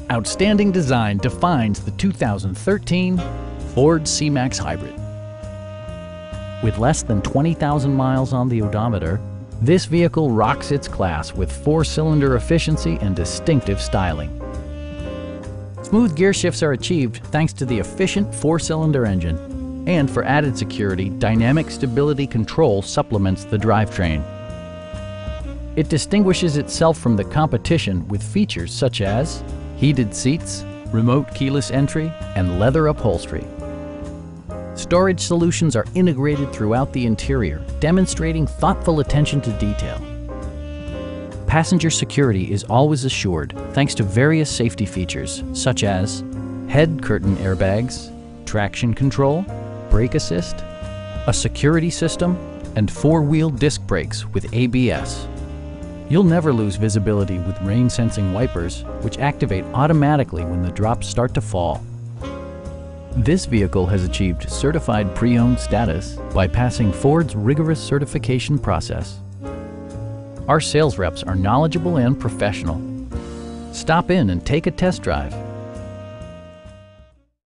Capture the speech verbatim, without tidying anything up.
Outstanding design defines the two thousand thirteen Ford C-Max Hybrid. With less than twenty thousand miles on the odometer, this vehicle rocks its class with four-cylinder efficiency and distinctive styling. Smooth gear shifts are achieved thanks to the efficient four-cylinder engine, and for added security, dynamic stability control supplements the drivetrain. It distinguishes itself from the competition with features such as heated seats, remote keyless entry, and leather upholstery. Storage solutions are integrated throughout the interior, demonstrating thoughtful attention to detail. Passenger security is always assured thanks to various safety features such as head curtain airbags, traction control, brake assist, a security system, and four-wheel disc brakes with A B S. You'll never lose visibility with rain-sensing wipers, which activate automatically when the drops start to fall. This vehicle has achieved certified pre-owned status by passing Ford's rigorous certification process. Our sales reps are knowledgeable and professional. Stop in and take a test drive.